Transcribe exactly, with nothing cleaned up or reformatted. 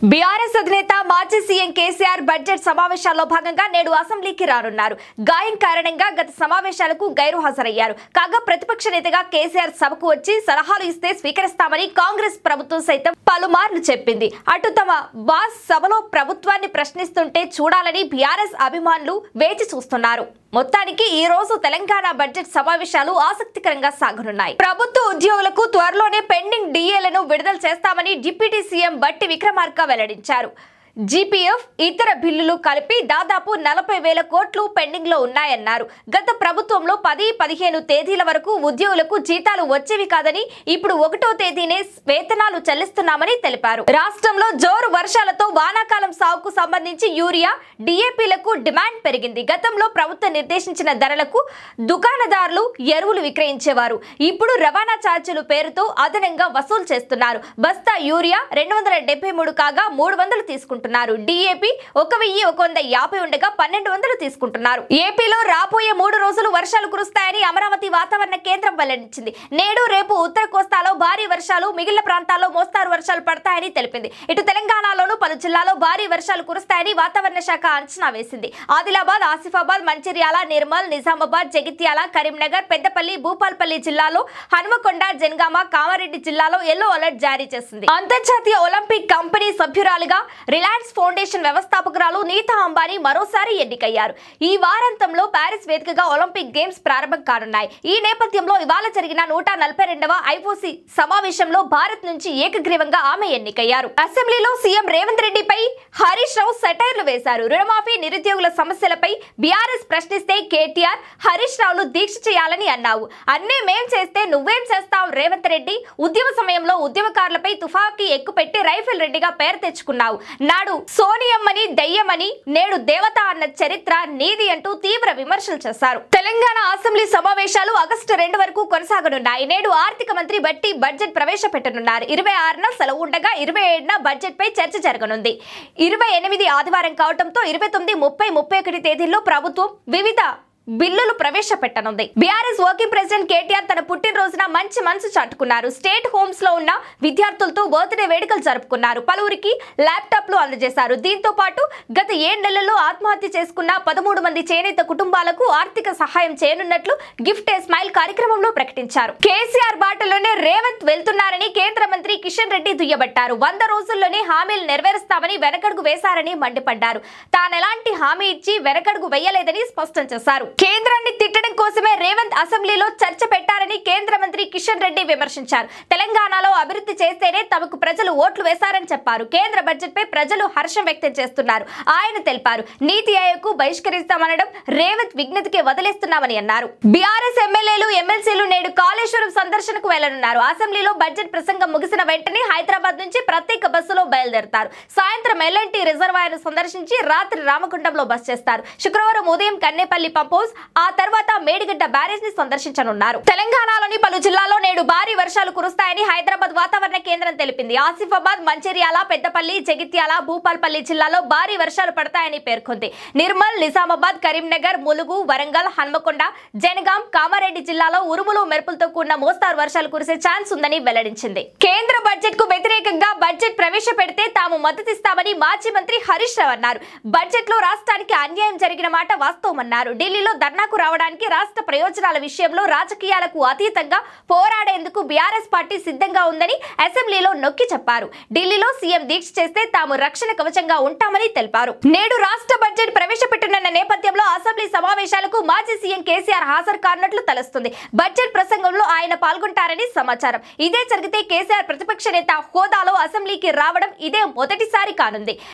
BRS అధినేత మాజీ CM KCR budget సమావేశాల్లో భాగంగా నేడు అసెంబ్లీకి రానున్నారు. గాయం కారణంగా గత సమావేశాలకు గైరు హాజరయ్యారు. కాగా ప్రతిపక్ష నేతగా కేసీఆర్ సభకు వచ్చి సలహాలు ఇస్తే స్వీకరిస్తామని కాంగ్రెస్ ప్రభుత్వం సైతం పలుమార్లు చెప్పింది. అటు తమ బాస్ సభలో ప్రభుత్వాన్ని ప్రశ్నిస్తుంటే చూడాలని బీఆర్ఎస్ అభిమానులు వేచి చూస్తున్నారు. మొత్తానికి ఈ రోజు తెలంగాణ బడ్జెట్ సమావేశాలు ఆసక్తికరంగా సాగనున్నాయి. ప్రభుత్వ ఉద్యోగులకు త్వరలోనే పెండింగ్ డిఏలను విడుదల చేస్తామని డిప్యూటీ సీఎం బట్టి విక్రమార్క వెల్లడించారు. జీపీఎఫ్ ఇతర బిల్లులు కలిపి దాదాపు నలభై వేల కోట్లు పెండింగ్ లో ఉన్నాయన్నారు. గత ప్రభుత్వంలో పది పదిహేను తేదీల వరకు ఉద్యోగులకు జీతాలు వచ్చేవి కాదని ఇప్పుడు ఒకటో తేదీనే వేతనాలు చెల్లిస్తున్నామని తెలిపారు. రాష్ట్రంలో జోరు వర్షాలతో వానాకాలం సాగుకు సంబంధించి యూరియా, డిఏపీలకు డిమాండ్ పెరిగింది. గతంలో ప్రభుత్వం నిర్దేశించిన ధరలకు దుకాణదారులు ఎరువులు విక్రయించేవారు. ఇప్పుడు రవాణా ఛార్జీలు పేరుతో అదనంగా వసూలు చేస్తున్నారు. బస్తా యూరియా రెండు వందల డెబ్బై మూడు కాగా మూడు వందలు తీసుకుంటున్నారు. డిఏపీ ఒక వెయ్యి ఒక వంద యాభై ఉండగా పన్నెండు వందలు తీసుకుంటున్నారు. ఏపీలో రాబోయే మూడు రోజులు వర్షాలు కురుస్తాయని అమరావతి వాతావరణ కేంద్రం వెల్లడించింది. నేడు రేపు ఉత్తర కోస్తాలో భారీ వర్షాలు, మిగిలిన ప్రాంతాల్లో మోస్తారు వర్షాలు పడతాయని తెలిపింది. ఇటు తెలంగాణలోనూ పలు జిల్లాల్లో భారీ వర్షాలు కురుస్తాయని వాతావరణ శాఖ అంచనా వేసింది. ఆదిలాబాద్, ఆసిఫాబాద్, మంచిర్యాల, నిర్మల్, నిజామాబాద్, జగిత్యాల, కరీంనగర్, పెద్దపల్లి, భూపాల్పల్లి జిల్లాలో, హనుమకొండ, జనగామ, కామారెడ్డి జిల్లాలో ఎల్లో అలర్ట్ జారీ చేసింది. అంతర్జాతీయ ఒలింపిక్ కంపెనీ సభ్యురాలుగా రిలయన్స్ ఫౌండేషన్ వ్యవస్థాపకురాలు నీతా అంబానీ మరోసారి ఎన్నికయ్యారు. ఈ వారాంతంలో ప్యారిస్ వేదికగా ఒలింపిక్ గేమ్స్ ప్రారంభం కానున్నాయి. ఈ నేపథ్యంలో ఇవాళ జరిగిన నూట నలభై రెండవ ఐఓసీ సమావేశంలో భారత్ నుంచి ఏకగ్రీవంగా ఆమె ఎన్నికయ్యారు. అసెంబ్లీలో సీఎం రేవంత్ రెడ్డిపై హరీష్ రావు సెటైర్లు వేశారు. రుణమాఫీ, నిరుద్యోగుల సమస్యలపై బీఆర్ఎస్ ప్రశ్నిస్తే కేటీఆర్, హరీష్ రావులు దీక్ష చేయాలని అన్నావు. అన్నీ మేం చేస్తే నువ్వేం చేస్తావు రేవంత్ రెడ్డి? ఉద్యమ సమయంలో ఉద్యమకారులపై తుపాకీ ఎక్కుపెట్టి రైఫిల్ రెడ్డిగా పేరు తెచ్చుకున్నావు. నాడు సోనియమ్మని దయ్యమని, నేడు దేవత అన్న చరిత్ర నీది అంటూ తీవ్ర విమర్శలు చేశారు. తెలంగాణ అసెంబ్లీ సమావేశాలు ఆగస్టు రెండు వరకు కొనసాగనున్నాయి. నేడు ఆర్థిక మంత్రి బట్టి బడ్జెట్ ప్రవేశపెట్టనున్నారు. ఇరవై ఆరున సెలవు ఉండగా ఇరవై ఏడున బడ్జెట్ పై చర్చ జరగనుంది. ఇరవై ఎనిమిది ఆదివారం కావడంతో ఇరవై తొమ్మిది, ముప్పై, ముప్పై ఒకటి తేదీల్లో ప్రభుత్వం వివిధ బిల్లులు ప్రవేశపెట్టనుంది. బీఆర్ఎస్ వర్కింగ్ ప్రెసిడెంట్ కేటీఆర్ తన పుట్టినరోజున మంచి మనసు చాటుకున్నారు. స్టేట్ హోమ్స్ లో ఉన్న విద్యార్థులతో బర్త్డే వేడుకలు జరుపుకున్నారు. పలువురికి ల్యాప్టాప్లు అందజేశారు. దీంతో పాటు గత ఏడు నెలల్లో ఆత్మహత్య చేసుకున్న పదమూడు మంది చేనేత కుటుంబాలకు ఆర్థిక సహాయం చేయనున్నట్లు గిఫ్ట్ ఏ స్మైల్ కార్యక్రమంలో ప్రకటించారు. కేసీఆర్ బాటలోనే రేవంత్ వెళ్తున్నారని కేంద్ర మంత్రి కిషన్ రెడ్డి దుయ్యబట్టారు. వంద రోజుల్లోనే హామీలు నెరవేరుస్తామని వెనకడుగు వేశారని మండిపడ్డారు. తానెలాంటి హామీ ఇచ్చి వెనకడుగు వేయలేదని స్పష్టం చేశారు. కేంద్రాన్ని తిట్టడం కోసమే రేవంత్ అసెంబ్లీలో చర్చ పెట్టారని కేంద్ర మంత్రి కిషన్ రెడ్డి విమర్శించారు. తెలంగాణలో అభివృద్ధి చేస్తేనే తమకు ప్రజలు ఓట్లు వేశారని చెప్పారు. కేంద్ర బడ్జెట్ పై ప్రజలు హర్షం వ్యక్తం చేస్తున్నారు ఆయన తెలిపారు. నీతి ఆయోగ్ బహిష్కరిస్తామనడం రేవంత్ విజ్ఞతకి వదిలేస్తున్నామని అన్నారు. బీఆర్ఎస్ ఎమ్మెల్యేలు, ఎమ్మెల్సీలు నేడు కాళేశ్వరం సందర్శనకు వెళ్లనున్నారు. అసెంబ్లీలో బడ్జెట్ ప్రసంగం ముగిసిన వెంటనే హైదరాబాద్ నుంచి ప్రత్యేక బస్సులో బయలుదేరతారు. సాయంత్రం ఎల్ఎన్టీ రిజర్వాయర్ సందర్శించి రాత్రి రామగుండంలో బస్ చేస్తారు. శుక్రవారం ఉదయం కన్నేపల్లి పంప్ ఆ తర్వాత మేడిగడ్డ బ్యారేజ్ ని సందర్శించనున్నారు. తెలంగాణలోని పలు జిల్లాల్లో నేడు భారీ వర్షాలు కురుస్తాయని హైదరాబాద్ వాతావరణ కేంద్రం తెలిపింది. ఆసిఫాబాద్, మంచిర్యాల, పెద్దపల్లి, జగిత్యాల, భూపాల్పల్లి జిల్లాలో భారీ వర్షాలు పడతాయని పేర్కొంది. నిర్మల్, నిజామాబాద్, కరీంనగర్, ములుగు, వరంగల్, హన్మకొండ, జనగాం, కామారెడ్డి జిల్లాలో ఉరుములు మెరుపులతో కూడిన మోస్తారు వర్షాలు కురిసే ఛాన్స్ ఉందని వెల్లడించింది. కేంద్ర బడ్జెట్ కు వ్యతిరేకంగా బడ్జెట్ ప్రవేశపెడితే తాము మద్దతిస్తామని మాజీ మంత్రి హరీష్ రావు అన్నారు. బడ్జెట్ లో రాష్ట్రానికి అన్యాయం జరిగిన మాట వాస్తవమన్నారు. ఢిల్లీలో ధర్నాకు రావడానికి రాష్ట్ర ప్రయోజనాల విషయంలో రాజకీయాలకు అతీతంగా పోరాడేందుకు బీఆర్ఎస్ పార్టీ సిద్ధంగా ఉందని అసెంబ్లీలో నొక్కి చెప్పారు. ఢిల్లీలో సీఎం దీక్ష చేస్తే తాము రక్షణ కవచంగా ఉంటామని తెలిపారు. నేడు రాష్ట్ర బడ్జెట్ ప్రవేశపెట్టనున్న నేపథ్యంలో అసెంబ్లీ సమావేశాలకు మాజీ సీఎం కేసీఆర్ హాజరు కానున్నట్లు తెలుస్తుంది. బడ్జెట్ ప్రసంగంలో ఆయన పాల్గొంటారని సమాచారం. ఇదే జరిగితే కేసీఆర్ ప్రతిపక్ష నేత హోదాలో అసెంబ్లీకి రావడం ఇదే మొదటిసారి కానుంది.